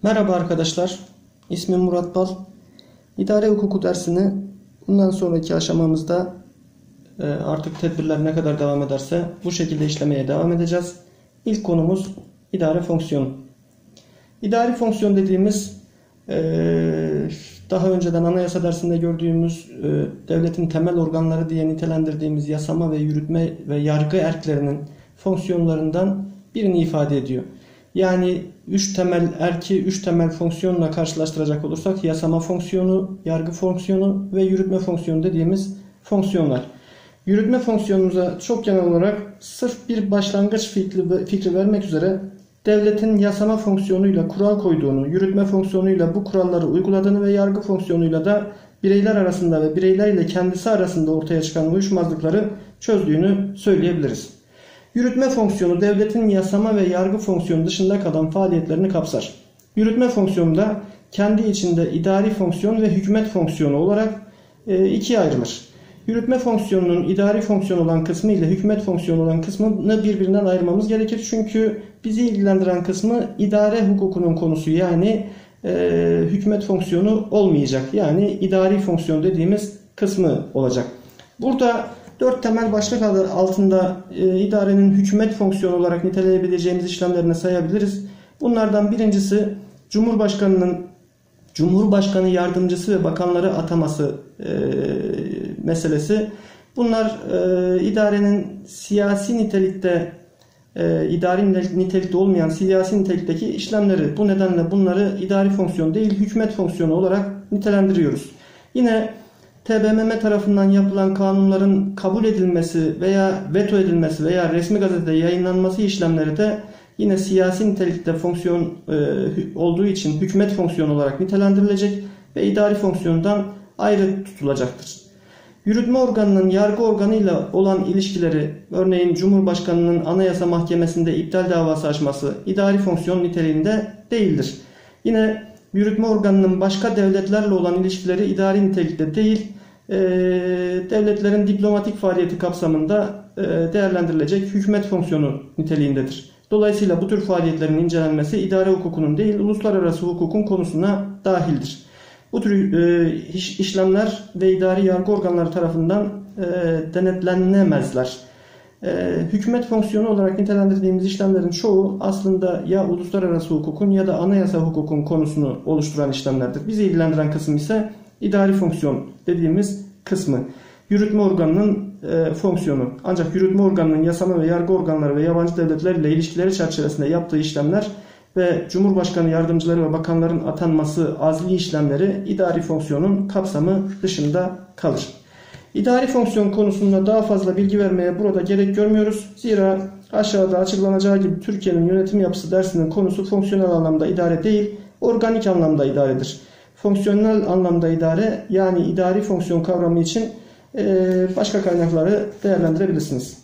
Merhaba arkadaşlar, ismim Murat Bal. İdare hukuku dersini bundan sonraki aşamamızda artık tedbirler ne kadar devam ederse bu şekilde işlemeye devam edeceğiz. İlk konumuz idare fonksiyonu. İdari fonksiyon dediğimiz daha önceden anayasa dersinde gördüğümüz devletin temel organları diye nitelendirdiğimiz yasama ve yürütme ve yargı erklerinin fonksiyonlarından birini ifade ediyor. Yani 3 temel erki 3 temel fonksiyonla karşılaştıracak olursak yasama fonksiyonu, yargı fonksiyonu ve yürütme fonksiyonu dediğimiz fonksiyonlar. Yürütme fonksiyonumuza çok genel olarak sırf bir başlangıç fikri vermek üzere devletin yasama fonksiyonuyla kural koyduğunu, yürütme fonksiyonuyla bu kuralları uyguladığını ve yargı fonksiyonuyla da bireyler arasında ve bireyler ile kendisi arasında ortaya çıkan uyuşmazlıkları çözdüğünü söyleyebiliriz. Yürütme fonksiyonu devletin yasama ve yargı fonksiyonu dışında kalan faaliyetlerini kapsar. Yürütme fonksiyonu da kendi içinde idari fonksiyon ve hükümet fonksiyonu olarak ikiye ayrılır. Yürütme fonksiyonunun idari fonksiyon olan kısmı ile hükümet fonksiyonu olan kısmını birbirinden ayırmamız gerekir. Çünkü bizi ilgilendiren kısmı idare hukukunun konusu, yani hükümet fonksiyonu olmayacak. Yani idari fonksiyon dediğimiz kısmı olacak. Burada 4 temel başlık altında idarenin hükümet fonksiyonu olarak niteleyebileceğimiz işlemlerini sayabiliriz. Bunlardan birincisi Cumhurbaşkanı yardımcısı ve bakanları ataması meselesi. Bunlar idarenin siyasi nitelikte, idari nitelikte olmayan siyasi nitelikteki işlemleri. Bu nedenle bunları idari fonksiyon değil, hükümet fonksiyonu olarak nitelendiriyoruz. Yine TBMM tarafından yapılan kanunların kabul edilmesi veya veto edilmesi veya resmi gazetede yayınlanması işlemleri de yine siyasi nitelikte fonksiyon olduğu için hükümet fonksiyonu olarak nitelendirilecek ve idari fonksiyondan ayrı tutulacaktır. Yürütme organının yargı organıyla olan ilişkileri, örneğin Cumhurbaşkanı'nın Anayasa Mahkemesi'nde iptal davası açması idari fonksiyon niteliğinde değildir. Yine yürütme organının başka devletlerle olan ilişkileri idari nitelikte değil, devletlerin diplomatik faaliyeti kapsamında değerlendirilecek hükümet fonksiyonu niteliğindedir. Dolayısıyla bu tür faaliyetlerin incelenmesi idare hukukunun değil, uluslararası hukukun konusuna dahildir. Bu tür işlemler ve idari yargı organları tarafından denetlenemezler. Hükümet fonksiyonu olarak nitelendirdiğimiz işlemlerin çoğu aslında ya uluslararası hukukun ya da anayasa hukukun konusunu oluşturan işlemlerdir. Bizi ilgilendiren kısım ise idari fonksiyon dediğimiz kısmı. Yürütme organının fonksiyonu. Ancak yürütme organının yasama ve yargı organları ve yabancı devletlerle ilişkileri çerçevesinde yaptığı işlemler ve Cumhurbaşkanı yardımcıları ve bakanların atanması azli işlemleri idari fonksiyonun kapsamı dışında kalır. İdari fonksiyon konusunda daha fazla bilgi vermeye burada gerek görmüyoruz. Zira aşağıda açıklanacağı gibi Türkiye'nin yönetim yapısı dersinin konusu fonksiyonel anlamda idare değil, organik anlamda idaredir. Fonksiyonel anlamda idare, yani idari fonksiyon kavramı için başka kaynakları değerlendirebilirsiniz.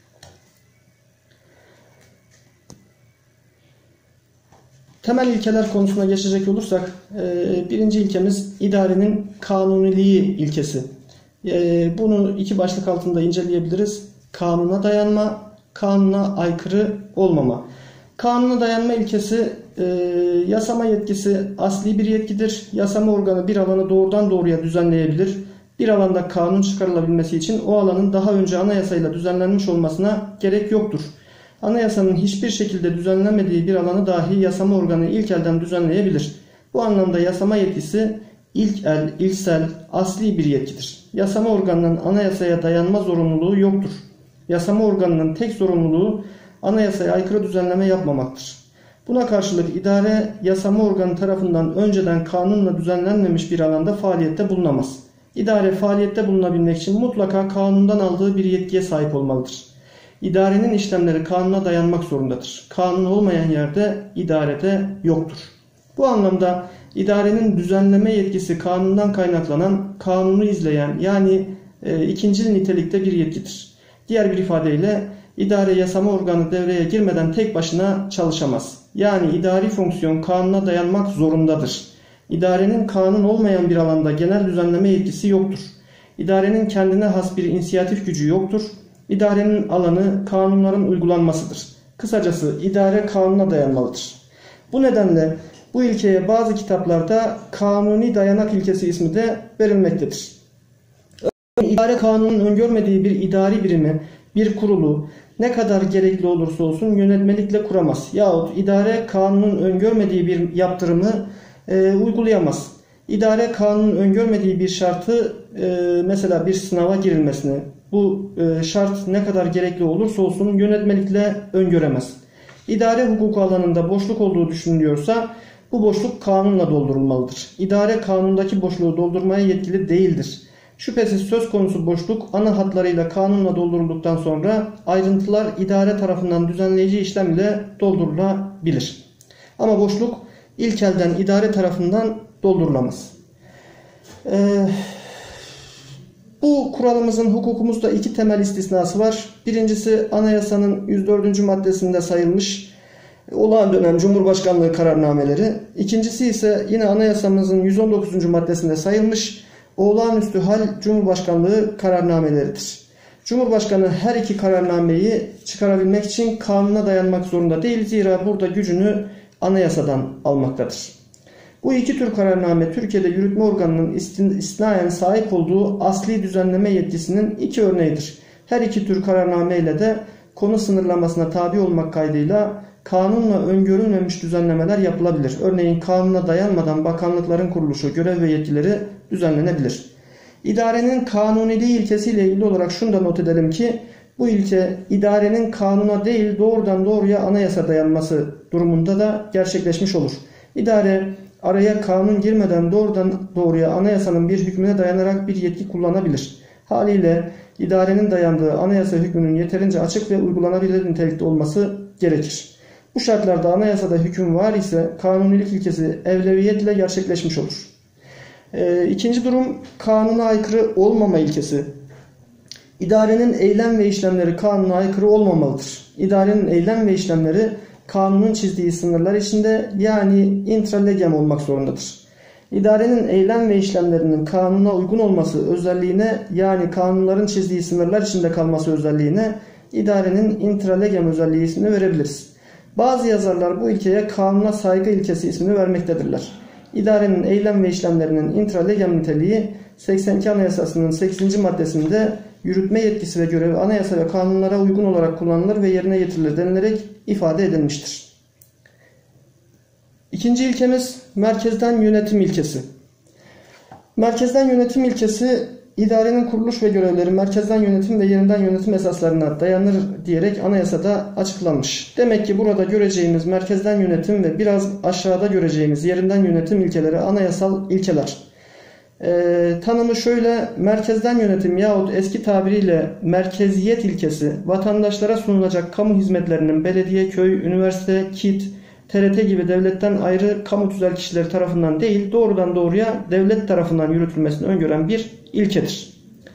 Temel ilkeler konusuna geçecek olursak, birinci ilkemiz idarenin kanuniliği ilkesi. Bunu iki başlık altında inceleyebiliriz. Kanuna dayanma, kanuna aykırı olmama. Kanuna dayanma ilkesi, yasama yetkisi asli bir yetkidir. Yasama organı bir alanı doğrudan doğruya düzenleyebilir. Bir alanda kanun çıkarılabilmesi için o alanın daha önce anayasayla düzenlenmiş olmasına gerek yoktur. Anayasanın hiçbir şekilde düzenlemediği bir alanı dahi yasama organı ilk elden düzenleyebilir. Bu anlamda yasama yetkisi ilksel, asli bir yetkidir. Yasama organının anayasaya dayanma zorunluluğu yoktur. Yasama organının tek zorunluluğu anayasaya aykırı düzenleme yapmamaktır. Buna karşılık idare yasama organı tarafından önceden kanunla düzenlenmemiş bir alanda faaliyette bulunamaz. İdare faaliyette bulunabilmek için mutlaka kanundan aldığı bir yetkiye sahip olmalıdır. İdarenin işlemleri kanuna dayanmak zorundadır. Kanun olmayan yerde idarede yoktur. Bu anlamda idarenin düzenleme yetkisi kanundan kaynaklanan, kanunu izleyen, yani ikincil nitelikte bir yetkidir. Diğer bir ifadeyle idare yasama organı devreye girmeden tek başına çalışamaz. Yani idari fonksiyon kanuna dayanmak zorundadır. İdarenin kanun olmayan bir alanda genel düzenleme yetkisi yoktur. İdarenin kendine has bir inisiyatif gücü yoktur. İdarenin alanı kanunların uygulanmasıdır. Kısacası idare kanuna dayanmalıdır. Bu nedenle Bu ilkeye bazı kitaplarda kanuni dayanak ilkesi ismi de verilmektedir. İdare kanunun öngörmediği bir idari birimi, bir kurulu ne kadar gerekli olursa olsun yönetmelikle kuramaz. Yahut idare kanunun öngörmediği bir yaptırımı uygulayamaz. İdare kanunun öngörmediği bir şartı, mesela bir sınava girilmesini, bu şart ne kadar gerekli olursa olsun yönetmelikle öngöremez. İdare hukuku alanında boşluk olduğu düşünülüyorsa bu boşluk kanunla doldurulmalıdır. İdare kanundaki boşluğu doldurmaya yetkili değildir. Şüphesiz söz konusu boşluk ana hatlarıyla kanunla doldurulduktan sonra ayrıntılar idare tarafından düzenleyici işlem ile doldurulabilir. Ama boşluk ilk elden idare tarafından doldurulamaz. Bu kuralımızın hukukumuzda iki temel istisnası var. Birincisi anayasanın 104. maddesinde sayılmış olağan dönem Cumhurbaşkanlığı kararnameleri. İkincisi ise yine anayasamızın 119. maddesinde sayılmış olağanüstü hal Cumhurbaşkanlığı kararnameleridir. Cumhurbaşkanı her iki kararnameyi çıkarabilmek için kanuna dayanmak zorunda değil. Zira burada gücünü anayasadan almaktadır. Bu iki tür kararname Türkiye'de yürütme organının istisnaen sahip olduğu asli düzenleme yetkisinin iki örneğidir. Her iki tür kararname ile de konu sınırlamasına tabi olmak kaydıyla kanunla öngörülmemiş düzenlemeler yapılabilir. Örneğin kanuna dayanmadan bakanlıkların kuruluşu, görev ve yetkileri düzenlenebilir. İdarenin kanuniliği ilkesiyle ilgili olarak şunu da not edelim ki bu ilke idarenin kanuna değil doğrudan doğruya anayasa dayanması durumunda da gerçekleşmiş olur. İdare araya kanun girmeden doğrudan doğruya anayasanın bir hükmüne dayanarak bir yetki kullanabilir. Haliyle idarenin dayandığı anayasa hükmünün yeterince açık ve uygulanabilir nitelikte olması gerekir. Bu şartlarda anayasada hüküm var ise kanunilik ilkesi evleviyetle gerçekleşmiş olur. İkinci durum kanuna aykırı olmama ilkesi. İdarenin eylem ve işlemleri kanuna aykırı olmamalıdır. İdarenin eylem ve işlemleri kanunun çizdiği sınırlar içinde yani intra legem olmak zorundadır. İdarenin eylem ve işlemlerinin kanuna uygun olması özelliğine yani kanunların çizdiği sınırlar içinde kalması özelliğine idarenin intra legem özelliği ismini verebiliriz. Bazı yazarlar bu ilkeye kanuna saygı ilkesi ismini vermektedirler. İdarenin eylem ve işlemlerinin intra legem niteliği 82 Anayasası'nın 8. maddesinde yürütme yetkisi ve görevi anayasa ve kanunlara uygun olarak kullanılır ve yerine getirilir denilerek ifade edilmiştir. İkinci ilkemiz merkezden yönetim ilkesi. Merkezden yönetim ilkesi idarenin kuruluş ve görevleri merkezden yönetim ve yerinden yönetim esaslarına dayanır diyerek anayasada açıklanmış. Demek ki burada göreceğimiz merkezden yönetim ve biraz aşağıda göreceğimiz yerinden yönetim ilkeleri anayasal ilkeler. Tanımı şöyle: merkezden yönetim yahut eski tabiriyle merkeziyet ilkesi vatandaşlara sunulacak kamu hizmetlerinin belediye, köy, üniversite, KİT, TRT gibi devletten ayrı kamu tüzel kişileri tarafından değil doğrudan doğruya devlet tarafından yürütülmesini öngören bir ilkedir.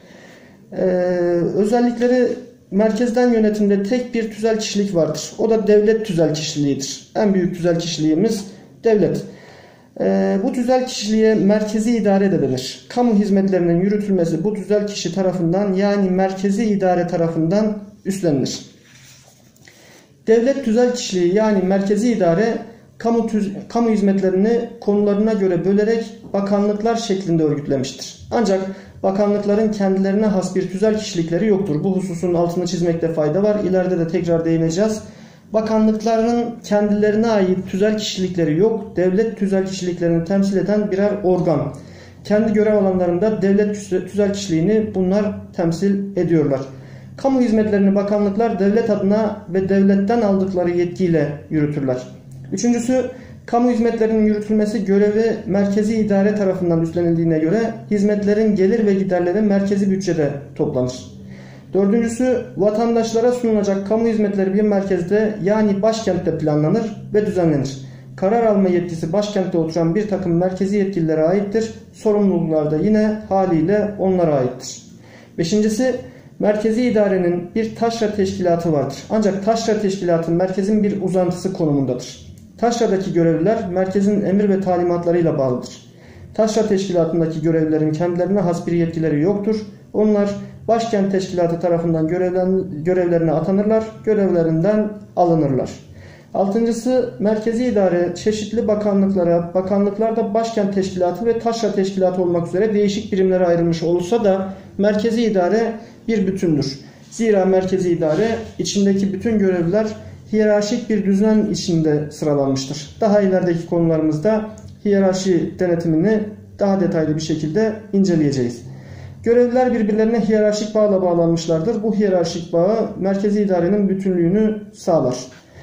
Özellikleri: merkezden yönetimde tek bir tüzel kişilik vardır. O da devlet tüzel kişiliğidir. En büyük tüzel kişiliğimiz devlet. Bu tüzel kişiliğe merkezi idare de denir. Kamu hizmetlerinin yürütülmesi bu tüzel kişi tarafından yani merkezi idare tarafından üstlenilir. Devlet tüzel kişiliği yani merkezi idare kamu hizmetlerini konularına göre bölerek bakanlıklar şeklinde örgütlemiştir. Ancak bakanlıkların kendilerine has bir tüzel kişilikleri yoktur. Bu hususun altını çizmekte fayda var. İleride de tekrar değineceğiz. Bakanlıkların kendilerine ait tüzel kişilikleri yok. Devlet tüzel kişiliklerini temsil eden birer organ. Kendi görev alanlarında devlet tüzel kişiliğini bunlar temsil ediyorlar. Kamu hizmetlerini bakanlıklar devlet adına ve devletten aldıkları yetkiyle yürütürler. Üçüncüsü, kamu hizmetlerinin yürütülmesi görevi merkezi idare tarafından üstlenildiğine göre hizmetlerin gelir ve giderleri merkezi bütçede toplanır. Dördüncüsü, vatandaşlara sunulacak kamu hizmetleri bir merkezde yani başkentte planlanır ve düzenlenir. Karar alma yetkisi başkentte oturan bir takım merkezi yetkililere aittir. Sorumluluklar da yine haliyle onlara aittir. Beşincisi, merkezi idarenin bir taşra teşkilatı vardır. Ancak taşra teşkilatı merkezin bir uzantısı konumundadır. Taşradaki görevliler merkezin emir ve talimatlarıyla bağlıdır. Taşra teşkilatındaki görevlilerin kendilerine has bir yetkileri yoktur. Onlar başkent teşkilatı tarafından görevlerine atanırlar, görevlerinden alınırlar. Altıncısı, merkezi idare çeşitli bakanlıklara, bakanlıklarda başkent teşkilatı ve taşra teşkilatı olmak üzere değişik birimlere ayrılmış olsa da merkezi idare bir bütündür. Zira merkezi idare içindeki bütün görevler hiyerarşik bir düzen içinde sıralanmıştır. Daha ilerideki konularımızda hiyerarşi denetimini daha detaylı bir şekilde inceleyeceğiz. Görevliler birbirlerine hiyerarşik bağla bağlanmışlardır. Bu hiyerarşik bağı merkezi idarenin bütünlüğünü sağlar.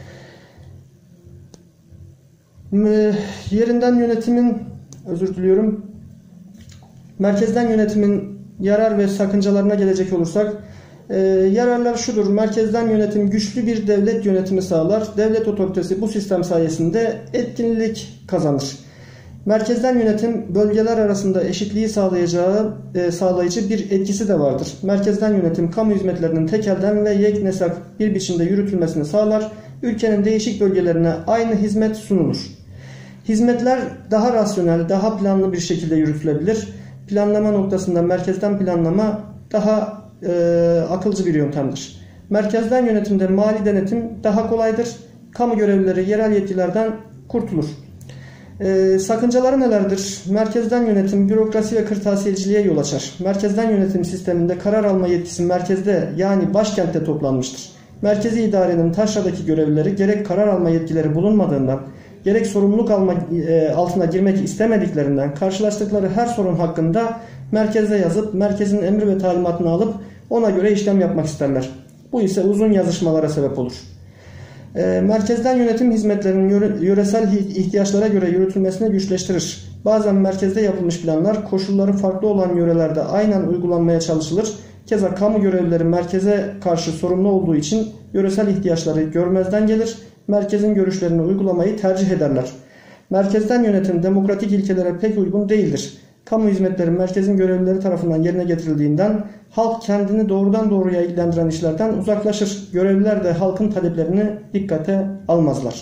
Merkezden yönetimin yarar ve sakıncalarına gelecek olursak, yararlar şudur: merkezden yönetim güçlü bir devlet yönetimi sağlar. Devlet otoritesi bu sistem sayesinde etkinlik kazanır. Merkezden yönetim bölgeler arasında eşitliği sağlayıcı bir etkisi de vardır. Merkezden yönetim kamu hizmetlerinin tekelden ve yeknesak bir biçimde yürütülmesini sağlar. Ülkenin değişik bölgelerine aynı hizmet sunulur. Hizmetler daha rasyonel, daha planlı bir şekilde yürütülebilir. Planlama noktasında merkezden planlama daha akılcı bir yöntemdir. Merkezden yönetimde mali denetim daha kolaydır. Kamu görevlileri yerel yetkilerden kurtulur. Sakıncaları nelerdir? Merkezden yönetim bürokrasi ve kırtasiyeciliğe yol açar. Merkezden yönetim sisteminde karar alma yetkisi merkezde, yani başkentte toplanmıştır. Merkezi idarenin taşradaki görevlileri gerek karar alma yetkileri bulunmadığından, gerek sorumluluk altına girmek istemediklerinden karşılaştıkları her sorun hakkında merkeze yazıp merkezin emri ve talimatını alıp ona göre işlem yapmak isterler. Bu ise uzun yazışmalara sebep olur. Merkezden yönetim hizmetlerinin yöresel ihtiyaçlara göre yürütülmesini güçleştirir. Bazen merkezde yapılmış planlar koşulları farklı olan yörelerde aynen uygulanmaya çalışılır. Keza kamu görevlileri merkeze karşı sorumlu olduğu için yöresel ihtiyaçları görmezden gelir. Merkezin görüşlerini uygulamayı tercih ederler. Merkezden yönetim demokratik ilkelere pek uygun değildir. Kamu hizmetleri merkezin görevlileri tarafından yerine getirildiğinden halk kendini doğrudan doğruya ilgilendiren işlerden uzaklaşır. Görevliler de halkın taleplerini dikkate almazlar.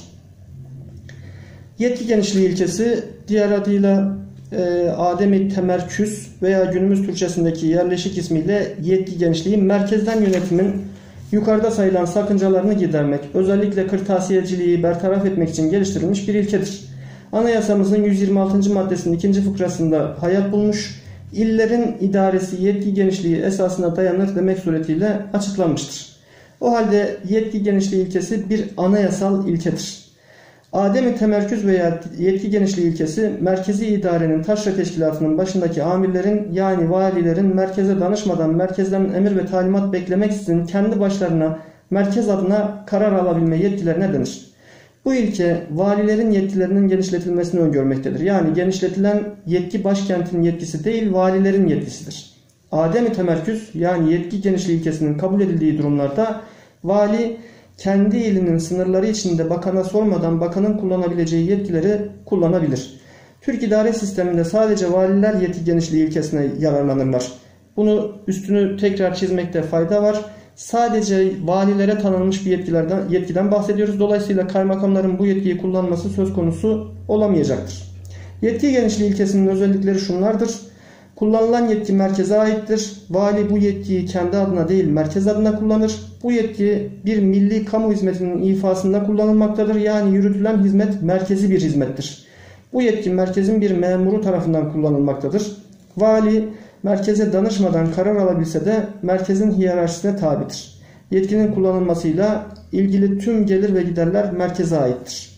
Yetki genişliği ilkesi, diğer adıyla ademi temerküz veya günümüz Türkçesindeki yerleşik ismiyle yetki genişliği, merkezden yönetimin yukarıda sayılan sakıncalarını gidermek, özellikle kırtasiyeciliği bertaraf etmek için geliştirilmiş bir ilkedir. Anayasamızın 126. maddesinin 2. fıkrasında hayat bulmuş, illerin idaresi yetki genişliği esasına dayanır demek suretiyle açıklanmıştır. O halde yetki genişliği ilkesi bir anayasal ilkedir. Ademi temerküz veya yetki genişliği ilkesi, merkezi idarenin taşra teşkilatının başındaki amirlerin, yani valilerin merkeze danışmadan merkezden emir ve talimat beklemeksizin kendi başlarına merkez adına karar alabilme yetkilerine denir. Bu ilke valilerin yetkilerinin genişletilmesini öngörmektedir. Yani genişletilen yetki başkentin yetkisi değil, valilerin yetkisidir. Ademi temerküz, yani yetki genişliği ilkesinin kabul edildiği durumlarda vali kendi ilinin sınırları içinde bakana sormadan bakanın kullanabileceği yetkileri kullanabilir. Türk idare sisteminde sadece valiler yetki genişliği ilkesine yararlanırlar. Bunu üstünü tekrar çizmekte fayda var. Sadece valilere tanınmış bir yetkiden bahsediyoruz. Dolayısıyla kaymakamların bu yetkiyi kullanması söz konusu olamayacaktır. Yetki genişliği ilkesinin özellikleri şunlardır. Kullanılan yetki merkeze aittir. Vali bu yetkiyi kendi adına değil merkez adına kullanır. Bu yetki bir milli kamu hizmetinin ifasında kullanılmaktadır. Yani yürütülen hizmet merkezi bir hizmettir. Bu yetki merkezin bir memuru tarafından kullanılmaktadır. Vali merkeze danışmadan karar alabilse de merkezin hiyerarşisine tabidir. Yetkinin kullanılmasıyla ilgili tüm gelir ve giderler merkeze aittir.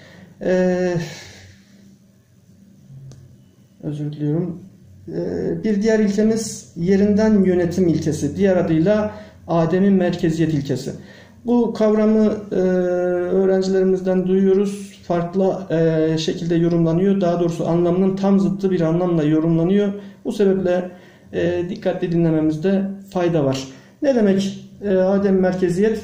Özür diliyorum. Bir diğer ilkemiz yerinden yönetim ilkesi. Diğer adıyla ademi merkeziyet ilkesi. Bu kavramı öğrencilerimizden duyuyoruz. Farklı şekilde yorumlanıyor. Daha doğrusu anlamının tam zıttı bir anlamla yorumlanıyor. Bu sebeple dikkatli dinlememizde fayda var. Ne demek ademi merkeziyet?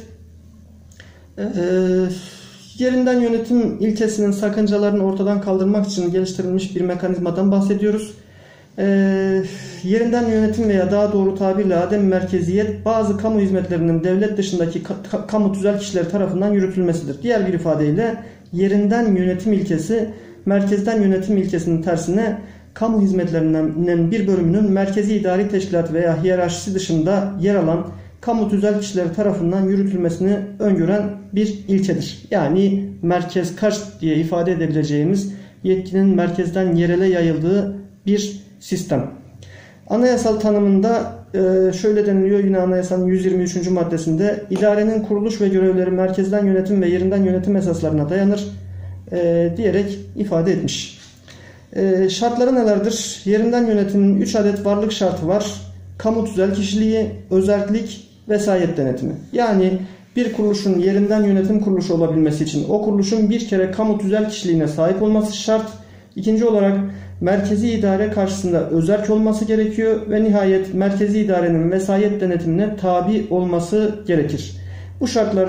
Yerinden yönetim ilkesinin sakıncalarını ortadan kaldırmak için geliştirilmiş bir mekanizmadan bahsediyoruz. Yerinden yönetim veya daha doğru tabirle adem merkeziyet, bazı kamu hizmetlerinin devlet dışındaki kamu tüzel kişiler tarafından yürütülmesidir. Diğer bir ifadeyle yerinden yönetim ilkesi, merkezden yönetim ilkesinin tersine kamu hizmetlerinden bir bölümünün merkezi idari teşkilat veya hiyerarşisi dışında yer alan kamu tüzel kişileri tarafından yürütülmesini öngören bir ilkedir. Yani merkez kaç diye ifade edebileceğimiz yetkinin merkezden yerele yayıldığı bir sistem. Anayasal tanımında şöyle deniliyor, yine anayasanın 123. maddesinde idarenin kuruluş ve görevleri merkezden yönetim ve yerinden yönetim esaslarına dayanır diyerek ifade etmiş. Şartları nelerdir? Yerinden yönetimin 3 adet varlık şartı var. Kamu tüzel kişiliği, özerklik, vesayet denetimi. Yani bir kuruluşun yerinden yönetim kuruluşu olabilmesi için o kuruluşun bir kere kamu tüzel kişiliğine sahip olması şart. İkinci olarak merkezi idare karşısında özerk olması gerekiyor ve nihayet merkezi idarenin vesayet denetimine tabi olması gerekir. Bu şartlar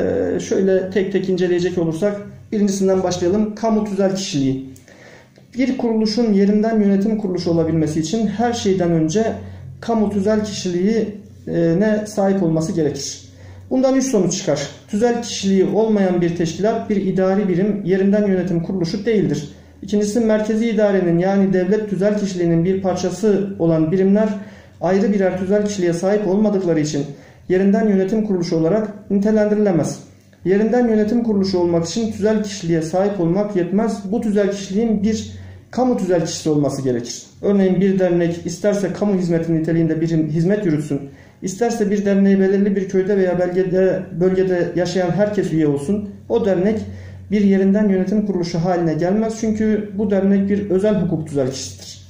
şöyle tek tek inceleyecek olursak birincisinden başlayalım. Kamu tüzel kişiliği. Bir kuruluşun yerinden yönetim kuruluşu olabilmesi için her şeyden önce kamu tüzel kişiliğine sahip olması gerekir. Bundan 3 sonuç çıkar. Tüzel kişiliği olmayan bir teşkilat bir idari birim yerinden yönetim kuruluşu değildir. İkincisi, merkezi idarenin yani devlet tüzel kişiliğinin bir parçası olan birimler ayrı birer tüzel kişiliğe sahip olmadıkları için yerinden yönetim kuruluşu olarak nitelendirilemez. Yerinden yönetim kuruluşu olmak için tüzel kişiliğe sahip olmak yetmez. Bu tüzel kişiliğin bir kamu tüzel kişisi olması gerekir. Örneğin bir dernek isterse kamu hizmeti niteliğinde bir hizmet yürütsün, isterse bir derneği belirli bir köyde veya bölgede yaşayan herkes üye olsun, o dernek bir yerinden yönetim kuruluşu haline gelmez. Çünkü bu dernek bir özel hukuk tüzel kişisidir.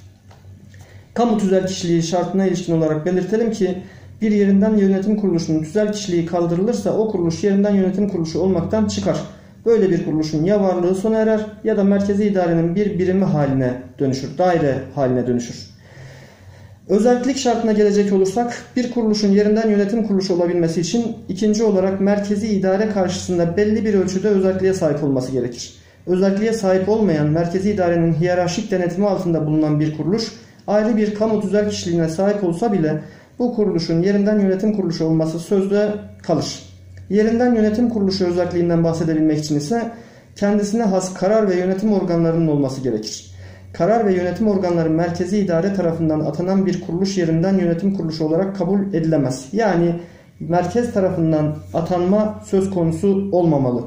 Kamu tüzel kişiliği şartına ilişkin olarak belirtelim ki bir yerinden yönetim kuruluşunun tüzel kişiliği kaldırılırsa o kuruluş yerinden yönetim kuruluşu olmaktan çıkar. Böyle bir kuruluşun ya varlığı sona erer ya da merkezi idarenin bir birimi haline dönüşür, daire haline dönüşür. Özellik şartına gelecek olursak bir kuruluşun yerinden yönetim kuruluşu olabilmesi için ikinci olarak merkezi idare karşısında belli bir ölçüde özelliğe sahip olması gerekir. Özelliğe sahip olmayan merkezi idarenin hiyerarşik denetimi altında bulunan bir kuruluş ayrı bir kamu tüzel kişiliğine sahip olsa bile bu kuruluşun yerinden yönetim kuruluşu olması sözde kalır. Yerinden yönetim kuruluşu özelliğinden bahsedebilmek için ise kendisine has karar ve yönetim organlarının olması gerekir. Karar ve yönetim organları merkezi idare tarafından atanan bir kuruluş yerinden yönetim kuruluşu olarak kabul edilemez. Yani merkez tarafından atanma söz konusu olmamalı.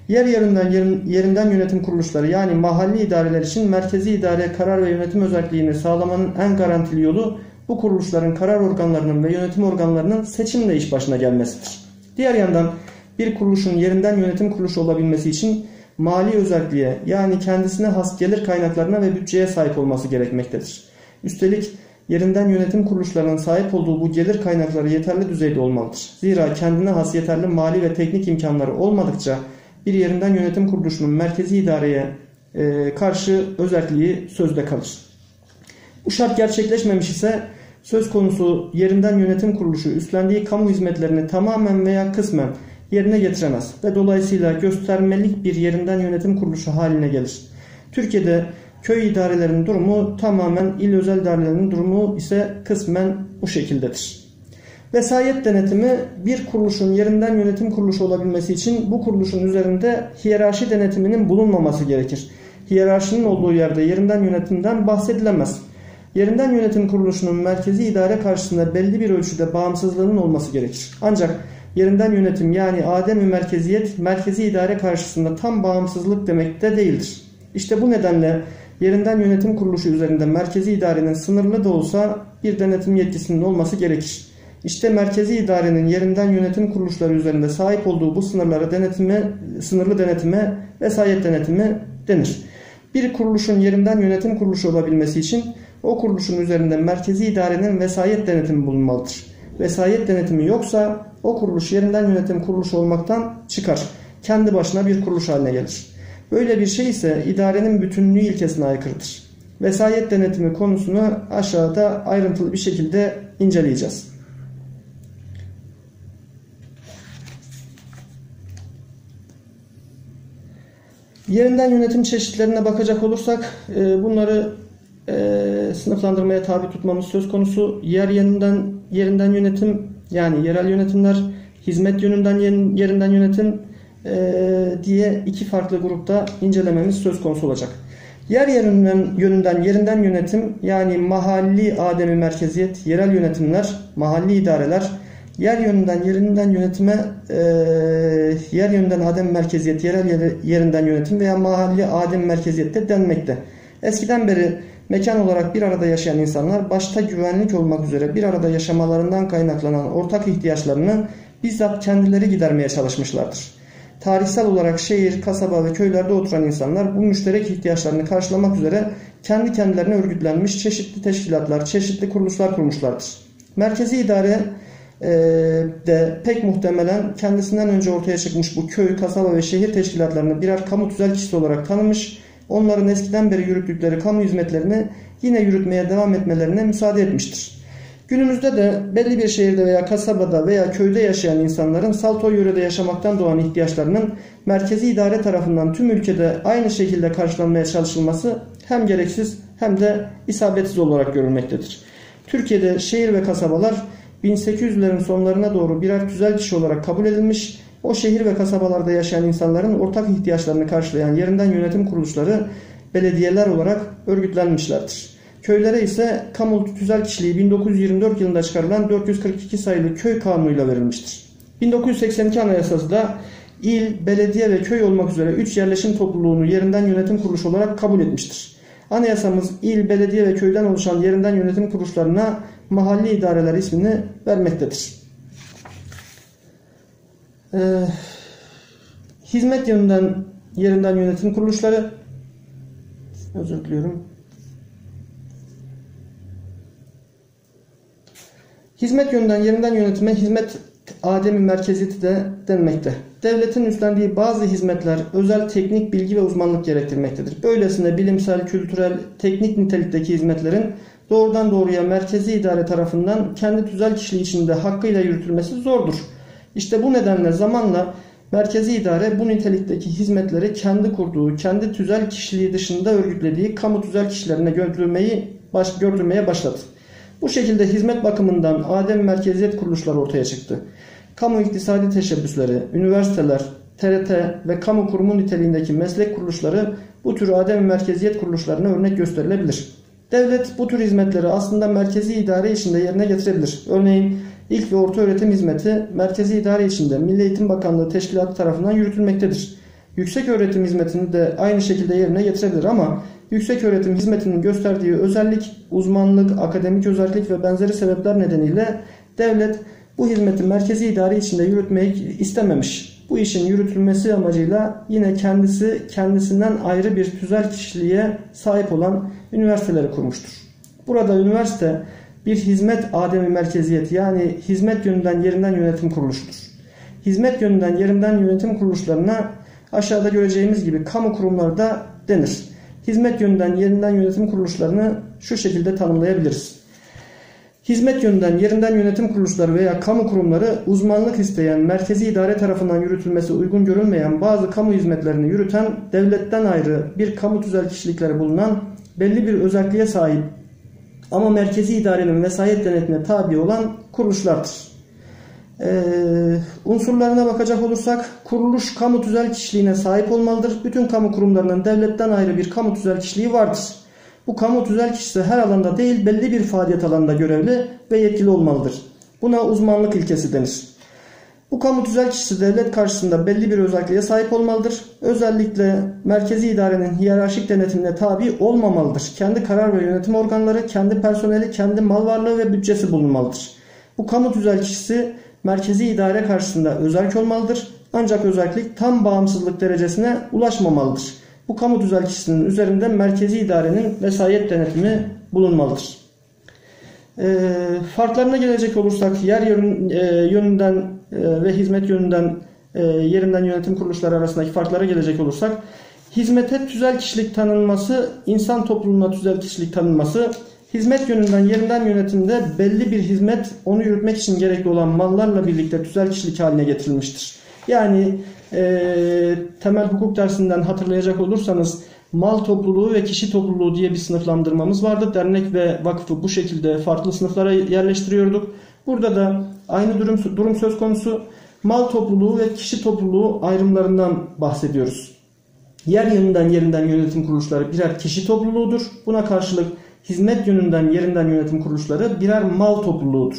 Yerinden yönetim kuruluşları yani mahalli idareler için merkezi idare karar ve yönetim özelliğini sağlamanın en garantili yolu bu kuruluşların karar organlarının ve yönetim organlarının seçimle iş başına gelmesidir. Diğer yandan bir kuruluşun yerinden yönetim kuruluşu olabilmesi için mali özelliğe yani kendisine has gelir kaynaklarına ve bütçeye sahip olması gerekmektedir. Üstelik yerinden yönetim kuruluşlarının sahip olduğu bu gelir kaynakları yeterli düzeyde olmalıdır. Zira kendine has yeterli mali ve teknik imkanları olmadıkça bir yerinden yönetim kuruluşunun merkezi idareye karşı özelliği sözde kalır. Bu şart gerçekleşmemiş ise söz konusu yerinden yönetim kuruluşu üstlendiği kamu hizmetlerini tamamen veya kısmen yerine getiremez ve dolayısıyla göstermelik bir yerinden yönetim kuruluşu haline gelir. Türkiye'de köy idarelerinin durumu tamamen il özel idarelerinin durumu ise kısmen bu şekildedir. Vesayet denetimi bir kuruluşun yerinden yönetim kuruluşu olabilmesi için bu kuruluşun üzerinde hiyerarşi denetiminin bulunmaması gerekir. Hiyerarşinin olduğu yerde yerinden yönetimden bahsedilemez. Yerinden yönetim kuruluşunun merkezi idare karşısında belli bir ölçüde bağımsızlığının olması gerekir. Ancak yerinden yönetim yani adem-i merkeziyet merkezi idare karşısında tam bağımsızlık demek de değildir. İşte bu nedenle yerinden yönetim kuruluşu üzerinde merkezi idarenin sınırlı da olsa bir denetim yetkisinin olması gerekir. İşte merkezi idarenin yerinden yönetim kuruluşları üzerinde sahip olduğu bu sınırlı denetime vesayet denetimi denir. Bir kuruluşun yerinden yönetim kuruluşu olabilmesi için o kuruluşun üzerinde merkezi idarenin vesayet denetimi bulunmalıdır. Vesayet denetimi yoksa o kuruluş yerinden yönetim kuruluşu olmaktan çıkar. Kendi başına bir kuruluş haline gelir. Böyle bir şey ise idarenin bütünlüğü ilkesine aykırıdır. Vesayet denetimi konusunu aşağıda ayrıntılı bir şekilde inceleyeceğiz. Yerinden yönetim çeşitlerine bakacak olursak bunları sınıflandırmaya tabi tutmamız söz konusu. Yerinden yönetim yani yerel yönetimler, hizmet yönünden yerinden yönetim diye iki farklı grupta incelememiz söz konusu olacak. Yer yönünden yerinden yönetim yani mahalli ademi merkeziyet, yerel yönetimler, mahalli idareler Yer yönünden yerinden yönetime, yer yönünden adem merkeziyet, yerel yerinden yönetim veya mahalli adem merkeziyette denmekte. Eskiden beri mekan olarak bir arada yaşayan insanlar başta güvenlik olmak üzere bir arada yaşamalarından kaynaklanan ortak ihtiyaçlarını bizzat kendileri gidermeye çalışmışlardır. Tarihsel olarak şehir, kasaba ve köylerde oturan insanlar bu müşterek ihtiyaçlarını karşılamak üzere kendi kendilerine örgütlenmiş çeşitli teşkilatlar, çeşitli kuruluşlar kurmuşlardır. Merkezi idare de pek muhtemelen kendisinden önce ortaya çıkmış bu köy, kasaba ve şehir teşkilatlarını birer kamu tüzelçisi olarak tanımış, onların eskiden beri yürüttükleri kamu hizmetlerini yine yürütmeye devam etmelerine müsaade etmiştir. Günümüzde de belli bir şehirde veya kasabada veya köyde yaşayan insanların salt o yörede yaşamaktan doğan ihtiyaçlarının merkezi idare tarafından tüm ülkede aynı şekilde karşılanmaya çalışılması hem gereksiz hem de isabetsiz olarak görülmektedir. Türkiye'de şehir ve kasabalar 1800'lerin sonlarına doğru birer tüzelçi olarak kabul edilmiş, o şehir ve kasabalarda yaşayan insanların ortak ihtiyaçlarını karşılayan yerinden yönetim kuruluşları belediyeler olarak örgütlenmişlerdir. Köylere ise kamu tüzel kişiliği 1924 yılında çıkarılan 442 sayılı köy kanunuyla verilmiştir. 1982 Anayasası da il, belediye ve köy olmak üzere 3 yerleşim topluluğunu yerinden yönetim kuruluşu olarak kabul etmiştir. Anayasamız il, belediye ve köyden oluşan yerinden yönetim kuruluşlarına mahalli idareler ismini vermektedir. Hizmet yönünden yerinden yönetim kuruluşları, özür diliyorum. Hizmet yönünden yerinden yönetime hizmet ademi merkeziyeti de denmekte. Devletin üstlendiği bazı hizmetler özel teknik bilgi ve uzmanlık gerektirmektedir. Böylesine bilimsel, kültürel, teknik nitelikteki hizmetlerin doğrudan doğruya merkezi idare tarafından kendi tüzel kişiliği içinde hakkıyla yürütülmesi zordur. İşte bu nedenle zamanla merkezi idare bu nitelikteki hizmetleri kendi kurduğu, kendi tüzel kişiliği dışında örgütlediği kamu tüzel kişilerine götürmeye başladı. Bu şekilde hizmet bakımından adem merkeziyet kuruluşları ortaya çıktı. Kamu iktisadi teşebbüsleri, üniversiteler, TRT ve kamu kurumu niteliğindeki meslek kuruluşları bu tür adem merkeziyet kuruluşlarına örnek gösterilebilir. Devlet bu tür hizmetleri aslında merkezi idare içinde yerine getirebilir. Örneğin ilk ve orta öğretim hizmeti merkezi idare içinde Milli Eğitim Bakanlığı teşkilatı tarafından yürütülmektedir. Yüksek öğretim hizmetini de aynı şekilde yerine getirebilir ama yüksek öğretim hizmetinin gösterdiği özellik, uzmanlık, akademik özellik ve benzeri sebepler nedeniyle devlet bu hizmeti merkezi idare içinde yürütmeyi istememiş. Bu işin yürütülmesi amacıyla yine kendisinden ayrı bir tüzel kişiliğe sahip olan üniversiteleri kurmuştur. Burada üniversite bir hizmet ademi merkeziyeti, yani hizmet yönünden yerinden yönetim kuruluşudur. Hizmet yönünden yerinden yönetim kuruluşlarına aşağıda göreceğimiz gibi kamu kurumları da denir. Hizmet yönünden yerinden yönetim kuruluşlarını şu şekilde tanımlayabiliriz. Hizmet yönünden yerinden yönetim kuruluşları veya kamu kurumları uzmanlık isteyen, merkezi idare tarafından yürütülmesi uygun görülmeyen bazı kamu hizmetlerini yürüten, devletten ayrı bir kamu tüzel kişilikleri bulunan, belli bir özelliğe sahip ama merkezi idarenin vesayet denetine tabi olan kuruluşlardır. Unsurlarına bakacak olursak, kuruluş kamu tüzel kişiliğine sahip olmalıdır. Bütün kamu kurumlarının devletten ayrı bir kamu tüzel kişiliği vardır. Bu kamu tüzel kişisi her alanda değil, belli bir faaliyet alanında görevli ve yetkili olmalıdır. Buna uzmanlık ilkesi denir. Bu kamu tüzel kişisi devlet karşısında belli bir özelliğe sahip olmalıdır. Özellikle merkezi idarenin hiyerarşik denetimine tabi olmamalıdır. Kendi karar ve yönetim organları, kendi personeli, kendi mal varlığı ve bütçesi bulunmalıdır. Bu kamu tüzel kişisi merkezi idare karşısında özerk olmalıdır. Ancak özerklik tam bağımsızlık derecesine ulaşmamalıdır. Bu kamu tüzel kişisinin üzerinde merkezi idarenin vesayet denetimi bulunmalıdır. Farklarına gelecek olursak, yer yönünden ve hizmet yönünden yerinden yönetim kuruluşları arasındaki farklara gelecek olursak, hizmete tüzel kişilik tanınması, insan topluluğuna tüzel kişilik tanınması, hizmet yönünden yerinden yönetimde belli bir hizmet, onu yürütmek için gerekli olan mallarla birlikte tüzel kişilik haline getirilmiştir. Yani temel hukuk dersinden hatırlayacak olursanız mal topluluğu ve kişi topluluğu diye bir sınıflandırmamız vardı. Dernek ve vakfı bu şekilde farklı sınıflara yerleştiriyorduk. Burada da aynı durum söz konusu. Mal topluluğu ve kişi topluluğu ayrımlarından bahsediyoruz. Yer yönünden yerinden yönetim kuruluşları birer kişi topluluğudur. Buna karşılık hizmet yönünden yerinden yönetim kuruluşları birer mal topluluğudur.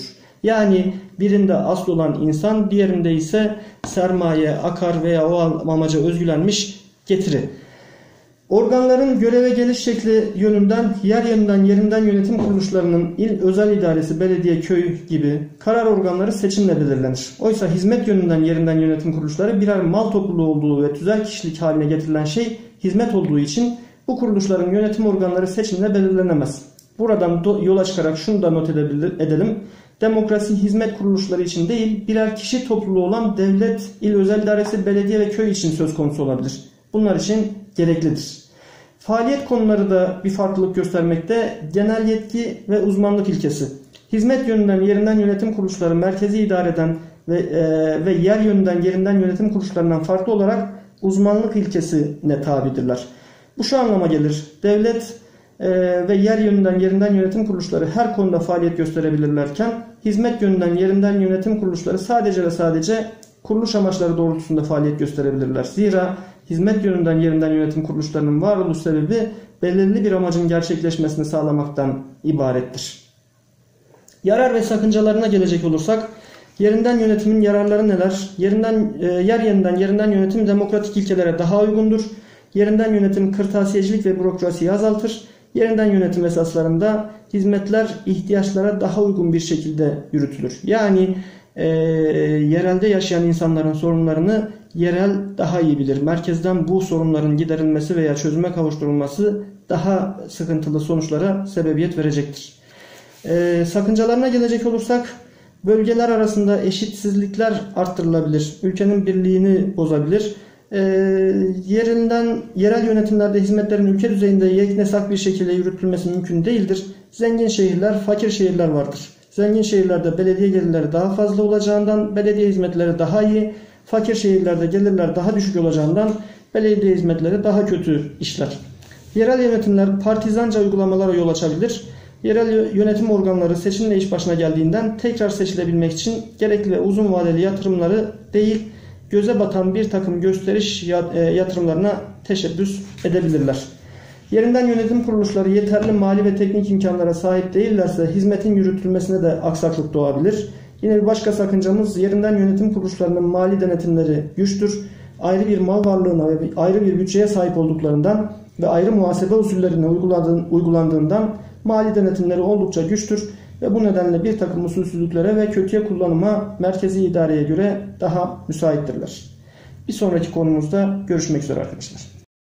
Yani birinde asıl olan insan, diğerinde ise sermaye, akar veya o amaca özgülenmiş getiri. Organların göreve geliş şekli yönünden yerinden yönetim kuruluşlarının il, özel idaresi, belediye, köy gibi karar organları seçimle belirlenir. Oysa hizmet yönünden yerinden yönetim kuruluşları birer mal topluluğu olduğu ve tüzel kişilik haline getirilen şey hizmet olduğu için bu kuruluşların yönetim organları seçimle belirlenemez. Buradan yola çıkarak şunu da not edelim. Demokrasi hizmet kuruluşları için değil, birer kişi topluluğu olan devlet, il özel idaresi, belediye ve köy için söz konusu olabilir. Bunlar için gereklidir. Faaliyet konuları da bir farklılık göstermekte. Genel yetki ve uzmanlık ilkesi. Hizmet yönünden yerinden yönetim kuruluşları merkezi idare eden ve yer yönünden yerinden yönetim kuruluşlarından farklı olarak uzmanlık ilkesine tabidirler. Bu şu anlama gelir. Devlet ve yer yönünden yerinden yönetim kuruluşları her konuda faaliyet gösterebilirlerken hizmet yönünden yerinden yönetim kuruluşları sadece ve sadece kuruluş amaçları doğrultusunda faaliyet gösterebilirler. Zira hizmet yönünden yerinden yönetim kuruluşlarının varoluş sebebi belirli bir amacın gerçekleşmesini sağlamaktan ibarettir. Yarar ve sakıncalarına gelecek olursak, yerinden yönetimin yararları neler? Yerinden yerinden yönetim demokratik ilkelere daha uygundur. Yerinden yönetim kırtasiyecilik ve bürokrasiyi azaltır. Yerinden yönetim esaslarında hizmetler ihtiyaçlara daha uygun bir şekilde yürütülür. Yani yerelde yaşayan insanların sorunlarını yerel daha iyi bilir. Merkezden bu sorunların giderilmesi veya çözüme kavuşturulması daha sıkıntılı sonuçlara sebebiyet verecektir. Sakıncalarına gelecek olursak, bölgeler arasında eşitsizlikler arttırılabilir. Ülkenin birliğini bozabilir. Yerel yönetimlerde hizmetlerin ülke düzeyinde yeknesak bir şekilde yürütülmesi mümkün değildir. Zengin şehirler, fakir şehirler vardır. Zengin şehirlerde belediye gelirleri daha fazla olacağından belediye hizmetleri daha iyi, fakir şehirlerde gelirler daha düşük olacağından belediye hizmetleri daha kötü işler. Yerel yönetimler partizanca uygulamalara yol açabilir. Yerel yönetim organları seçimle iş başına geldiğinden tekrar seçilebilmek için gerekli ve uzun vadeli yatırımları değil, göze batan bir takım gösteriş yatırımlarına teşebbüs edebilirler. Yerinden yönetim kuruluşları yeterli mali ve teknik imkanlara sahip değillerse hizmetin yürütülmesine de aksaklık doğabilir. Yine bir başka sakıncamız, yerinden yönetim kuruluşlarının mali denetimleri güçtür. Ayrı bir mal varlığına ve ayrı bir bütçeye sahip olduklarından ve ayrı muhasebe usullerine uygulandığından mali denetimleri oldukça güçtür ve bu nedenle bir takım usulsüzlüklere ve kötüye kullanıma merkezi idareye göre daha müsaittirler. Bir sonraki konumuzda görüşmek üzere arkadaşlar.